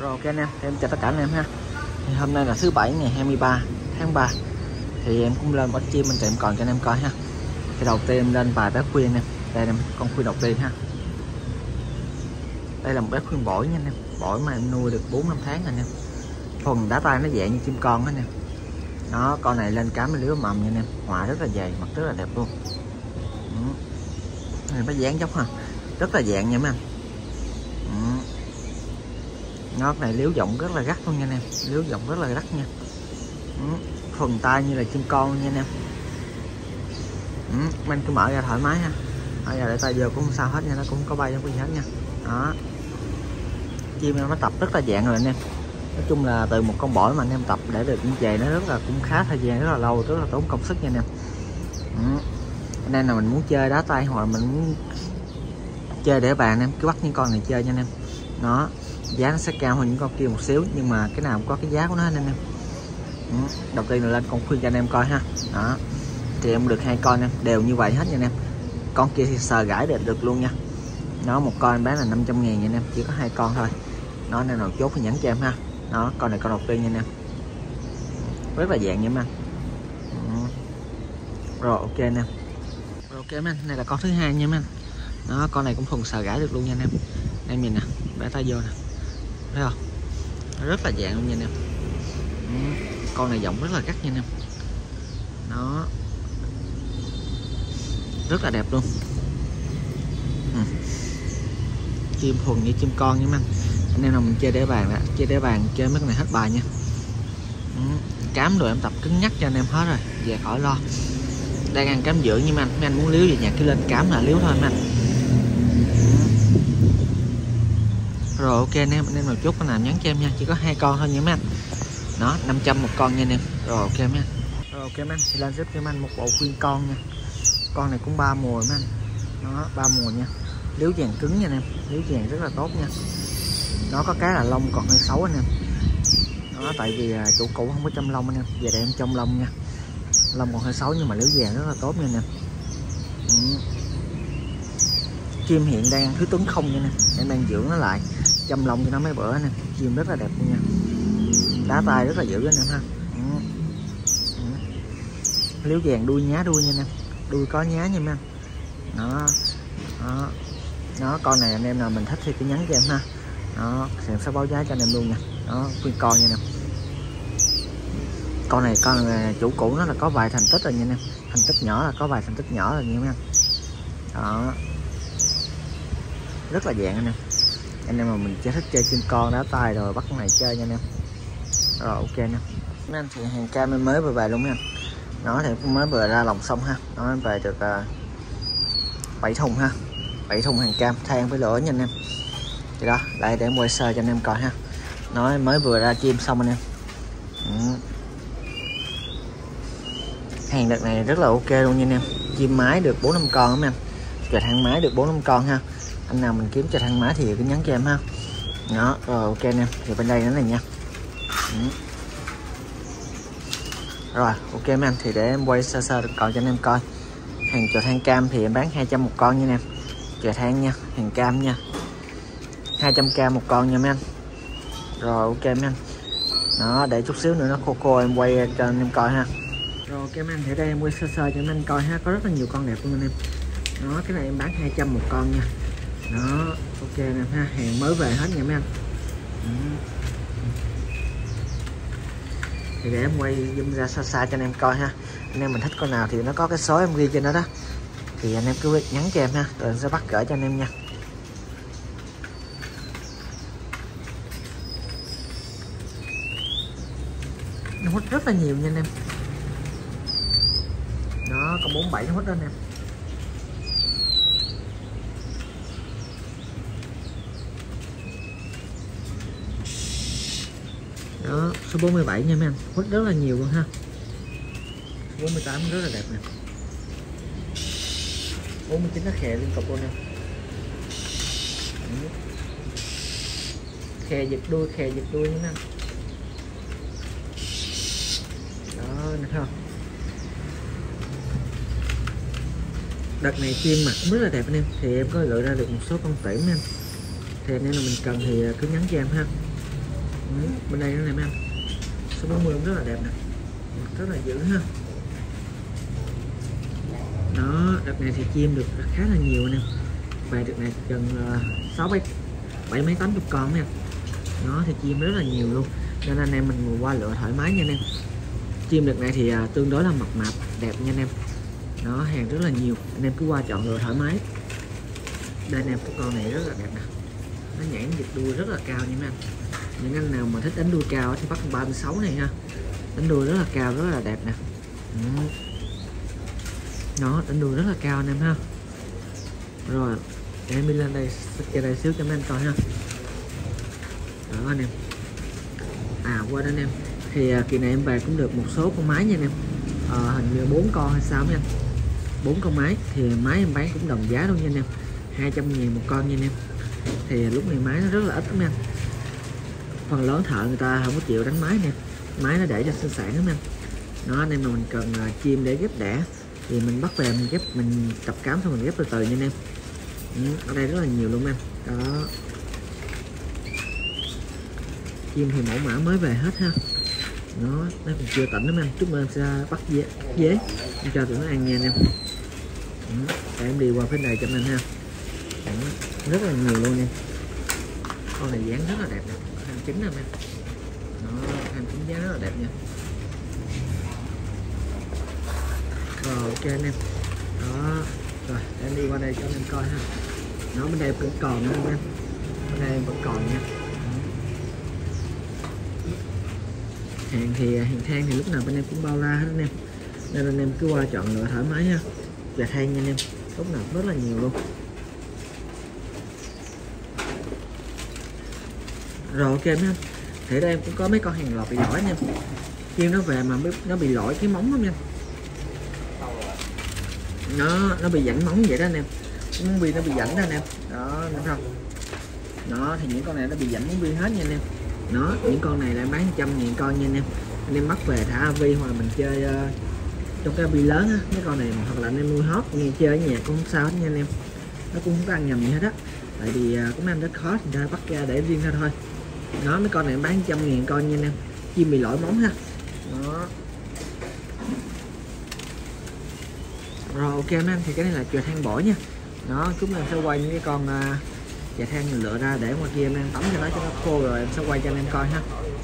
Rồi ok anh em, thì em chào tất cả anh em ha. Thì hôm nay là thứ Bảy ngày 23 tháng 3. Thì em cũng lên bắt chim anh em còn cho anh em coi ha. Thì đầu tiên em lên vài bé khuyên em. Đây là con khuyên đầu tiên ha. Đây là một bé khuyên bổi nha anh em. Bổi mà em nuôi được 4-5 tháng anh em. Phần đá tay nó dạng như chim con anh em. Đó, con này lên cám liếu mầm nha anh em. Họa rất là dày, mặt rất là đẹp luôn. Này nó dáng dốc ha. Rất là dạng nha mấy anh. Ngót này liếu giọng rất là gắt luôn nha anh em, liếu giọng rất là gắt nha. Phần tay như là chim con nha anh em. Mình cứ mở ra thoải mái ha, mở ra để tay vô cũng không sao hết nha, nó cũng không có bay không có gì hết nha. Đó, chim nó tập rất là dạng rồi anh em. Nói chung là từ một con bổi mà anh em tập để được như vậy nó rất là cũng khá thời gian rất là lâu, rất là tốn công sức nha anh em. Nên là mình muốn chơi đá tay hoặc là mình muốn chơi để bàn anh em cứ bắt những con này chơi nha anh em. Nó giá nó sẽ cao hơn những con kia một xíu, nhưng mà cái nào cũng có cái giá của nó anh em. Đầu tiên là lên con khuyên cho anh em coi ha. Đó, thì em được 2 con em đều như vậy hết nha anh em. Con kia thì sờ gãi được luôn nha. Nó một con em bán là 500.000 nha anh em, chỉ có 2 con thôi. Nó nên nào chốt thì nhắn cho em ha. Đó, con này con đầu tiên nha anh em, rất là dạng nha em anh. Rồi ok anh em. Rồi ok anh, này là con thứ hai nha anh. Đó, con này cũng thuần sờ gãi được luôn nha anh em. Em nhìn nè, để tay vô nè, thấy không, nó rất là dạng luôn nha anh em. Con này giọng rất là gắt nha anh em. Nó rất là đẹp luôn. Chim thuần như chim con nha anh em nào mình chơi để bàn đó, chơi để bàn chơi mấy con này hết bài nha. Cám rồi em tập cứng nhắc cho anh em hết rồi, về khỏi lo. Đang ăn cám dưỡng nhưng mà mấy anh muốn liếu về nhà cứ lên cám là liếu thôi mấy anh. Rồi ok anh em nào chốt con nào nhắn cho em nha, chỉ có 2 con thôi nha mấy anh. Đó, 500 một con nha anh em. Rồi ok mấy anh. Rồi ok mấy anh, thì lên giúp cho mấy anh một bộ khuyên con nha. Con này cũng 3 mùa mấy anh. Đó, 3 mùa nha. Liếu vàng cứng nha anh em, liếu vàng rất là tốt nha. Nó có cái là lông còn hơi xấu anh em. Đó, tại vì chủ cũ không có chăm lông anh em, về đây em chăm lông nha. Lông còn hơi xấu nhưng mà liếu vàng rất là tốt nha anh em. Chim hiện đang ăn thứ Tuấn không nha anh em đang dưỡng nó lại, chăm lông cho nó mấy bữa nè. Chim rất là đẹp luôn nha, đá tay rất là dữ anh em ha. Liếu vàng đuôi nhá đuôi nha anh em, đuôi có nhá nha anh. Đó, con này anh em nào mình thích thì cứ nhắn cho em ha. Đó, em sẽ báo giá cho anh em luôn nha. Đó, khuyên con nha anh em. Con này chủ cũ nó là có vài thành tích rồi nha anh em, thành tích nhỏ là có vài thành tích nhỏ rồi nha anh. Đó, rất là dạng anh em mà mình chỉ thích chơi chim con đá tay rồi bắt con này chơi nha anh em. Rồi ok anh em. Mấy anh thì hàng cam em mới vừa về luôn mấy anh. Nó thì cũng mới vừa ra lòng sông ha. Nó em về được 7 thùng ha, 7 thùng hàng cam than với lửa nha anh em. Thì đó, đây để em quay sơ cho anh em coi ha. Nó mới vừa ra chim xong anh em. Hàng đợt này rất là ok luôn nha anh em. Chim mái được 4-5 con mấy anh. Trệt hang mái được 4-5 con ha. Anh nào mình kiếm trệt hang mái thì cứ nhắn cho em ha. Đó, rồi ok anh em. Thì bên đây nó này nha. Rồi ok mấy anh, thì để em quay sơ sơ còn cho anh em coi. Hàng trệt hang cam thì em bán 200 một con nha anh em. Trệt hang nha, hàng cam nha, 200k một con nha mấy anh. Rồi ok mấy anh. Đó, để chút xíu nữa nó khô em quay cho anh em coi ha. Rồi ok mấy anh, thì đây em quay sơ sơ cho anh em coi ha, có rất là nhiều con đẹp luôn anh em. Đó, cái này em bán 200 một con nha. Đó, ok anh em ha, hàng mới về hết nha mấy anh. Thì để em quay zoom ra xa xa cho anh em coi ha. Anh em mình thích con nào thì nó có cái số em ghi trên đó đó, thì anh em cứ nhắn cho em ha, rồi em sẽ bắt gửi cho anh em nha. Nó hút rất là nhiều nha anh em. Đó, con 47 nó hút đó anh em. Đó, số 47 nha mấy anh, hút rất là nhiều luôn ha. 48 rất là đẹp nè. 49 nó khè liên tục luôn nè. Khè giật đuôi nha mấy anh. Đó, nè thấy không? Đợt này chim mặt cũng rất là đẹp anh em, thì em có lựa ra được một số con tuyển anh. Thì anh em là mình cần thì cứ nhắn cho em ha. Bên đây nó này mấy anh, số 40 cũng rất là đẹp nè, rất là dữ ha. Đó, đợt này thì chim được khá là nhiều anh em. Về đợt này gần 7 mấy 80 con nha. Nó thì chim rất là nhiều luôn, nên anh em mình qua lựa thoải mái nha anh em. Chim đợt này thì tương đối là mập mạp đẹp nha anh em. Nó hàng rất là nhiều, anh em cứ qua chọn lựa thoải mái. Đây anh em, cái con này rất là đẹp nè, nó nhảy giật đuôi rất là cao nha mấy anh. Những anh nào mà thích đánh đuôi cao thì bắt con 36 này ha, đánh đuôi rất là cao, rất là đẹp nè. Nó đánh đuôi rất là cao anh em ha. Rồi để em đi lên đây đây xíu cho mấy anh coi ha. Đó anh em. Quên anh em, thì kỳ này em về cũng được một số con máy nha anh em. Hình như 4 con hay sao mấy anh, 4 con máy thì máy em bán cũng đồng giá luôn nha anh em, 200.000 một con nha anh em. Thì lúc này máy nó rất là ít lắm anh, phần lớn thợ người ta không có chịu đánh máy nè, máy nó để cho sinh sản lắm anh. Nó anh em mà mình cần chim để ghép đẻ thì mình bắt về mình ghép, mình tập cám xong mình ghép từ từ nha anh em. Ở đây rất là nhiều luôn anh. Đó, chim thì mẫu mã mới về hết ha. Nó còn chưa tỉnh lắm anh, chút nữa em sẽ bắt dế em cho tụi nó ăn nha anh em. Để em đi qua phía này cho anh ha. Rất là nhiều luôn em. Con này dáng rất là đẹp nè, hàng chính nè em. Nó hàng chính dáng rất là đẹp nha. Rồi ok anh em. Đó, rồi để em đi qua đây cho anh em coi ha. Nó bên đây vẫn còn nữa em, bên đây vẫn còn nha. Hàng thì hàng than thì lúc nào bên em cũng bao la hết anh em, nên anh em cứ qua chọn lựa thoải mái ha. Và than nha anh em, lúc nào rất là nhiều luôn. Rồi ok mấy anh, thì đây em cũng có mấy con hàng lọt bị lỗi nha. Chim nó về mà nó bị lỗi cái móng lắm nha. Nó bị giãn móng vậy đó anh em, móng bi nó bị giãn đó anh em. Đó đúng không? Đó thì những con này nó bị giãn móng bi hết nha anh em. Nó những con này lại bán 100.000 con nha anh em. Anh em bắt về thả avi hoặc là mình chơi trong cái avi lớn á, mấy con này hoặc là anh em nuôi hót nghe chơi ở nhà cũng không sao hết nha anh em. Nó cũng không có ăn nhầm gì hết á, tại vì cũng ăn rất khó thì ra bắt ra để riêng ra thôi. Nó mấy con này bán 100.000 con nha anh em, chim bị lỗi móng ha. Đó. Rồi ok mấy anh, thì cái này là chòi than bổi nha. Nó chúng em sẽ quay những cái con chòi than mình lựa ra để ngoài kia em đang tắm cho nó khô rồi em sẽ quay cho anh em coi ha.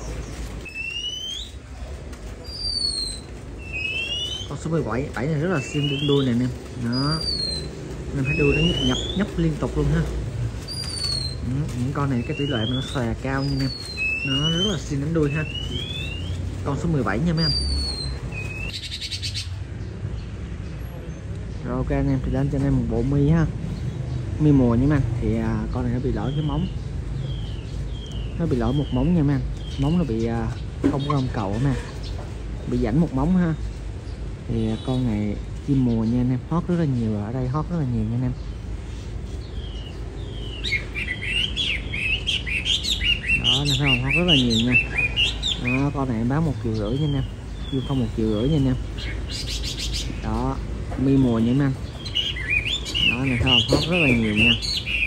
Con số 17 này rất là xinh đuôi này em. Đó, em phải đuôi nó nhấp liên tục luôn ha. Những con này cái tỷ lệ mà nó xòe cao nha em, nó rất là xinh đánh đuôi ha. Con số 17 nha mấy anh. Rồi ok anh em, thì lên cho anh em một bộ mi ha, mi mùa nha mấy anh. Thì con này nó bị lỗi cái móng, nó bị lỗi một móng nha mấy anh, móng nó bị không có gom cầu nè, bị rãnh một móng ha. Thì con này chim mùa nha anh em, hót rất là nhiều, ở đây hót rất là nhiều nha anh em. Đó nè, thấy không, hót rất là nhiều nha. Đó, con này em bán 1,5 triệu nha anh em, chứ không 1,5 triệu nha anh em. Đó, mi mùa nha anh. Đó này, thấy không, hót rất là nhiều nha.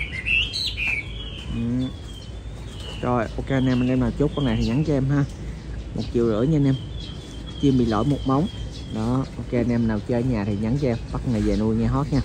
Rồi ok anh em nào chốt con này thì nhắn cho em ha, 1,5 triệu nha anh em. Chim bị lỗi một móng. Đó ok anh em nào chơi ở nhà thì nhắn cho em, bắt này về nuôi nghe hót nha.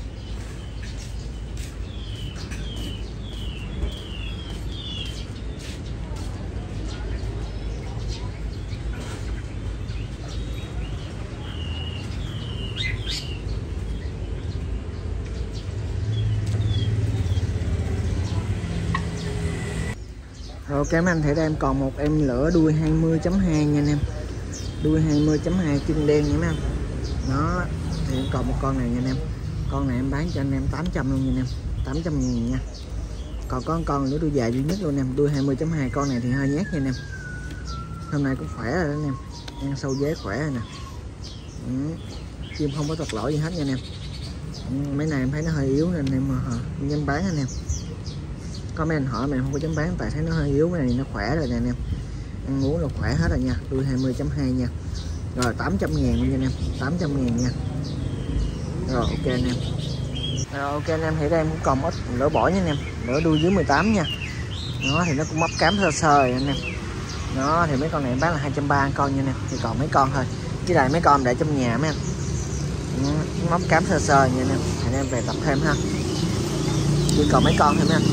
Rồi ok mấy anh, thì đây em còn một em lửa đuôi 20.2 nha anh em, đuôi 20.2 chân đen nha mấy anh. Nó thì em còn một con này nha anh em, con này em bán cho anh em 800 luôn nha anh em, 800.000 nha. Còn có con nữa đuôi dài duy nhất luôn em, đuôi 20.2, con này thì hơi nhát nha anh em. Hôm nay cũng khỏe rồi đó anh em, ăn sâu dế khỏe rồi nè. Chim không có tật lỗi gì hết nha anh em. Mấy này em thấy nó hơi yếu nên em không dám bán anh em. Có mấy anh hỏi mà em không có dám bán tại thấy nó hơi yếu, cái này nó khỏe rồi nè anh em, ăn uống là khỏe hết rồi nha. Đuôi 20.2 nha. Rồi 800.000 luôn nha anh em, 800.000 nha. Rồi ok anh em. Rồi ok anh em, thì đây em cũng còn ít lửa bổi nha anh em, lửa đuôi dưới 18 nha. Nó thì nó cũng móc cám sơ sơ rồi anh em. Nó thì mấy con này em bán là 230 con nha anh em. Thì còn mấy con thôi, chứ lại mấy con để trong nhà mấy anh. Móc cám sơ sơ nha anh em. Anh em về tập thêm ha. Chỉ còn mấy con thôi mấy anh.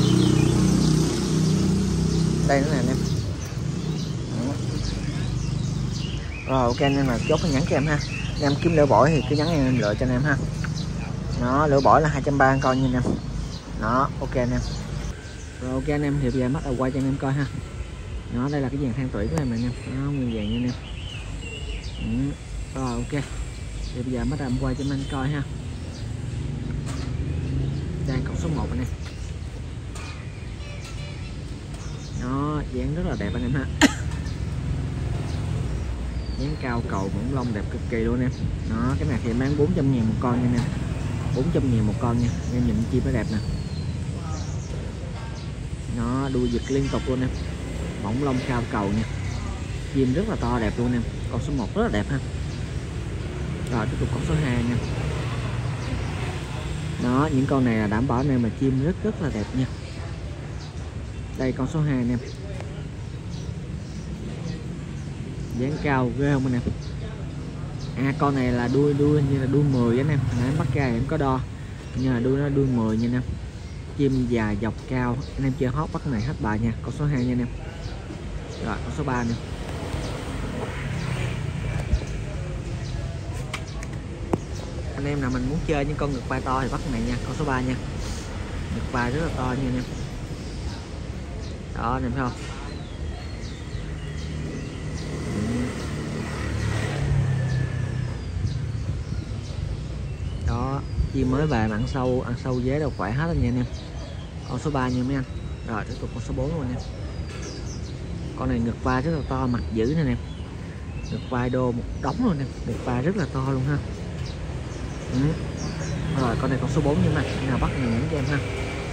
Đây nữa nè anh em. Rồi ok anh em, là chốt cái nhắn cho em ha. Anh em kiếm lửa bổi thì cứ nhắn em lựa cho anh em ha. Nó lửa bổi là 230 con nha anh em. Đó ok anh em. Rồi ok anh em, thì bây giờ bắt đầu quay cho anh em coi ha. Nó đây là cái dàn than tuổi của em này anh em. Nó nguyên vàng nha anh em. Rồi ok, thì bây giờ bắt đầu quay cho anh em coi ha. Đây con số 1 anh em. Nó dáng rất là đẹp anh em ha. Dáng cao cầu mỏng lông đẹp cực kỳ luôn em. Nó cái này thì em bán 400.000 một con nha anh em. 400.000 một con nha. Em nhìn chim nó đẹp nè. Nó đuôi giật liên tục luôn em. Mỏng lông cao cầu nha. Chim rất là to đẹp luôn em. Con số 1 rất là đẹp ha. Rồi tiếp tục con số 2 nha. Đó, những con này là đảm bảo anh em mà chim rất là đẹp nha. Đây con số 2 anh em. Dáng cao ghê không anh em. Con này là đuôi như là đuôi 10 anh em. Nãy bắt ra em có đo, nhưng là đuôi nó đuôi 10 nha anh em. Chim dài dọc cao, anh em chơi hót bắt này hết bài nha. Con số 2 nha anh em. Rồi con số 3 nè. Anh em nào mình muốn chơi những con ngực vai to thì bắt này nha, con số 3 nha. Ngực vai rất là to nha anh em. Đó anh em thấy không. Đó, chim mới về mà ăn sâu dế đâu khỏe hết anh nha anh em. Con số 3 nha mấy anh. Rồi tiếp tục con số 4 luôn anh em. Con này ngực vai rất là to, mặt dữ nè anh em. Ngực vai đô một đống luôn nè, ngực vai rất là to luôn ha. Rồi con này con số 4 nha mấy anh. Nào bắt này nhấn cho em ha.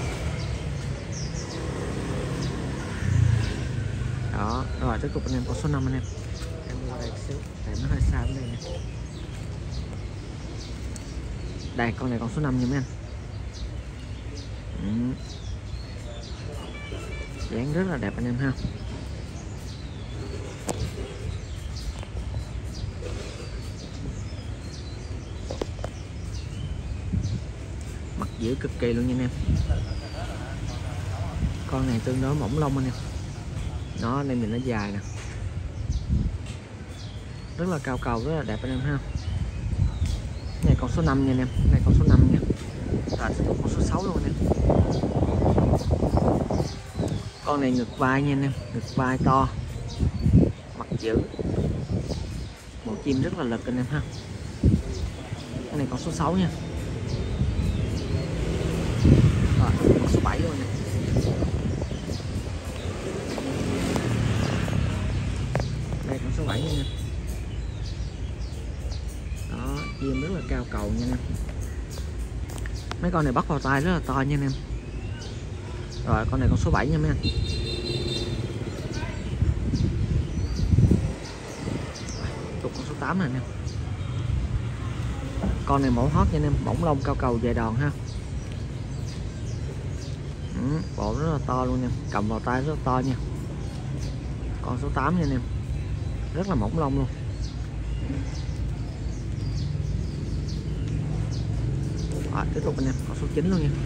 Đó, rồi tiếp tục anh em con số 5 anh em. Em qua đây xíu, tại nó hơi xa bên đây nè. Đây con này con số 5 nha mấy anh. Dáng rất là đẹp anh em ha. Mặt dữ cực kỳ luôn nha anh em. Con này tương đối mỏng lông anh em. Nó anh em nhìn nó dài nè. Rất là cao cầu, rất là đẹp anh em ha. Này con số 5 nha anh em. Này con số 5 nha. Rồi con số 6 luôn anh em. Con này ngực vai nha anh em. Ngực vai to, mặt dữ, một chim rất là lực anh em ha. Cái này con số 6 nha. Rồi con số 7 luôn nè. Đây con số 7 nha. Đó, chim rất là cao cầu nha anh em. Mấy con này bắt vào tay rất là to nha anh em. Rồi con này con số 7 nha mấy anh. Tục con số 8 này anh em. Con này mẫu hót nha anh em, mỏng lông cao cầu dài đòn ha. Bộ rất là to luôn nha, cầm vào tay rất là to nha. Con số 8 nha anh em. Rất là mỏng lông luôn. Rồi tiếp tục anh em, con số 9 luôn nha.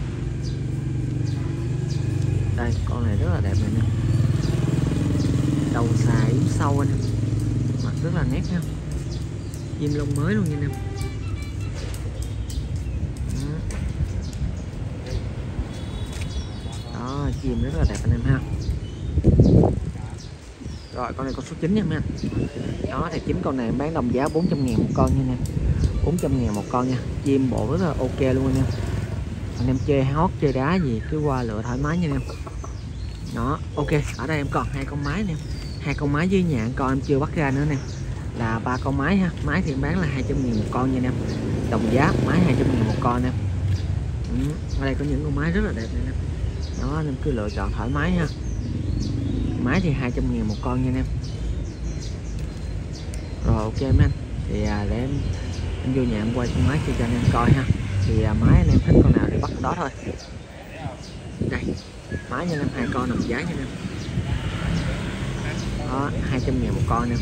Đây con này rất là đẹp này nè. Đầu xài yếm sâu anh em. Mặt rất là nét nha. Chim lông mới luôn nha anh em. Đó, chim rất là đẹp anh em ha. Rồi con này con số 9 nha mấy anh. Đó thì 9 con này em bán đồng giá 400.000 một con nha anh em. 400.000 một con nha. Chim bộ rất là ok luôn anh em. Anh em chơi hót chơi đá gì cứ qua lựa thoải mái nha anh em. Đó ok, ở đây em còn 2 con máy nè. 2 con máy với nhà con em chưa bắt ra nữa nè. Là 3 con máy ha. Máy thì em bán là 200.000 một con nha anh em. Đồng giá máy 200.000 một con nè. Ở đây có những con máy rất là đẹp này nè. Đó anh em cứ lựa chọn thoải mái ha. Máy thì 200.000 một con nha anh em. Rồi ok mấy anh. Thì để em vô nhà em quay con máy cho anh em coi ha. Thì máy anh em thích con nào thì bắt con đó thôi. Đây mái nha em, 2 con đồng giá nha em. Đó, 200.000 một con nè.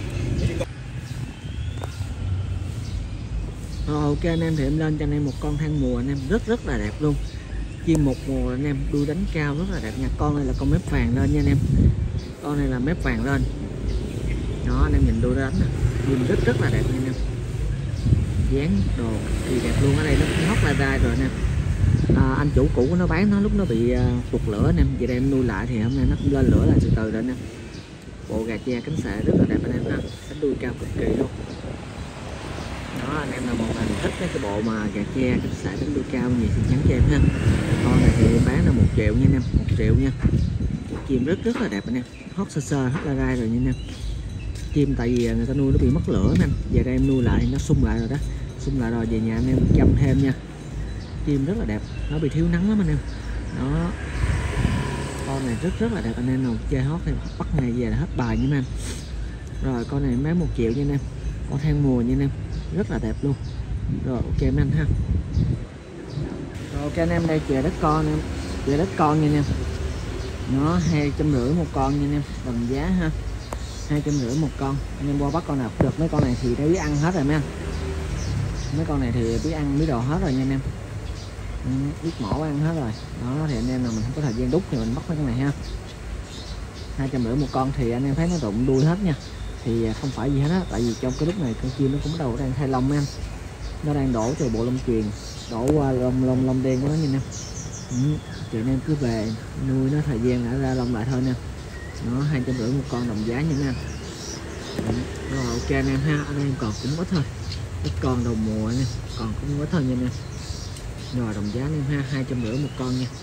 Rồi ok anh em, thì em lên cho anh em một con than mùa anh em, rất là đẹp luôn. Chim một mùa anh em, đuôi đánh cao rất là đẹp nha. Con này là con mép vàng lên nha anh em. Con này là mép vàng lên. Đó anh em nhìn đuôi đánh nè, nhìn rất là đẹp nha anh em. Dáng đồ thì đẹp luôn. Ở đây nó hót la đai rồi anh em. Anh chủ cũ của nó bán nó lúc nó bị tụt lửa anh em, vậy đây em nuôi lại thì hôm nay nó cũng lên lửa lại từ từ rồi anh em. Bộ gà tre cánh xệ rất là đẹp anh em ha, cánh đuôi cao cực kỳ luôn. Đó anh em nào mà thích cái bộ mà gà tre cánh xệ cánh đuôi cao gì thì nhắn cho em ha. Con này thì bán là 1 triệu nha anh em, 1 triệu nha. Chim rất là đẹp anh em, hót sơ hết la gai rồi nha anh em. Chim tại vì người ta nuôi nó bị mất lửa anh, về đây em nuôi lại thì nó sung lại rồi đó, sung lại rồi về nhà anh em chăm thêm nha. Chim rất là đẹp, nó bị thiếu nắng lắm anh em. Đó, con này rất là đẹp anh em nào chơi hót thì bắt ngày về là hết bài nha anh. Rồi con này bán 1 triệu nha anh em, con than mùa nha anh em, rất là đẹp luôn. Rồi ok mấy anh ha. Rồi ok anh em, đây chè đất con em, chè đất con nha anh em. Nó 250 một con nha anh em, đồng giá ha, 250 một con. Anh em qua bắt con nào được. Mấy con này thì đã biết ăn hết rồi mấy anh, mấy con này thì biết ăn biết đồ hết rồi nha anh em. Biết mổ ăn hết rồi. Đó thì anh em nào mình không có thời gian đút thì mình bắt mấy con này ha. 250 một con thì anh em thấy nó rụng đuôi hết nha, thì không phải gì hết á, tại vì trong cái lúc này con chim nó cũng bắt đầu đang thay lông em, nó đang đổ từ bộ lông truyền đổ qua lông đen của nó nha em. Thì anh em cứ về nuôi nó thời gian đã ra lông lại thôi nè. Nó 250 một con đồng giá nha anh. Rồi ok anh em ha, anh em còn cũng ít thôi, ít con đầu mùa anh em, còn cũng ít thôi nha anh em. Rồi đồng giá anh em ha, 250 một con nha.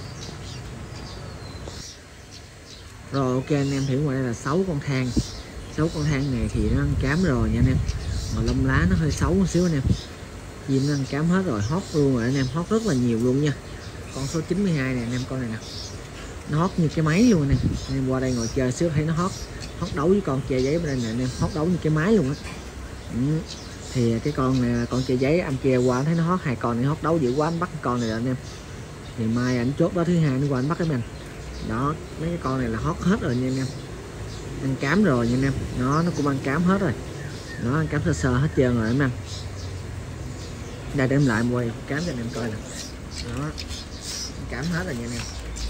Rồi ok anh em, thì ngoài đây là 6 con than. 6 con than này thì nó ăn cám rồi nha anh em, mà lông lá nó hơi xấu một xíu anh em. Chim nó ăn cám hết rồi, hót luôn rồi anh em, hót rất là nhiều luôn nha. Con số 92 này anh em, con này nè, nó hót như cái máy luôn anh em qua đây ngồi chơi xíu thấy nó hót đấu với con tre giấy bên đây nè anh em, hót đấu như cái máy luôn á. Thì cái con này là con tre giấy, anh tre qua thấy nó hót 2 con này hót đấu dữ quá, anh bắt con này rồi anh em. Thì mai anh chốt đó thứ hai nó qua anh bắt cái mình. Đó, mấy cái con này là hót hết rồi nha anh em, ăn cám rồi nha anh em. Nó cũng ăn cám hết rồi, nó ăn cám sơ hết trơn rồi em ăn. Đây để em lại quay cám cho anh em coi nè. Đó, ăn cám hết rồi nha anh em.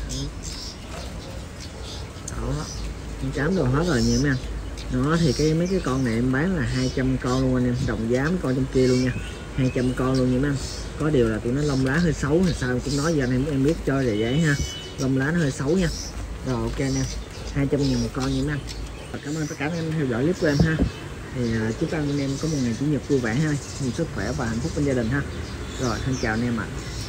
Đó, ăn cám đồ hết rồi nha em. Đó thì mấy cái con này em bán là 200 con luôn anh em, đồng giá mấy con trong kia luôn nha, 200 con luôn nha em. Có điều là tụi nó lông lá hơi xấu thì sao cũng nói với anh em biết cho để giấy ha, lông lá nó hơi xấu nha. Rồi ok anh em, 200.000 một con nha em. Cảm ơn tất cả anh em theo dõi clip của em ha. Thì chúc anh em có một ngày chủ nhật vui vẻ ha, nhiều sức khỏe và hạnh phúc bên gia đình ha. Rồi thân chào anh em ạ.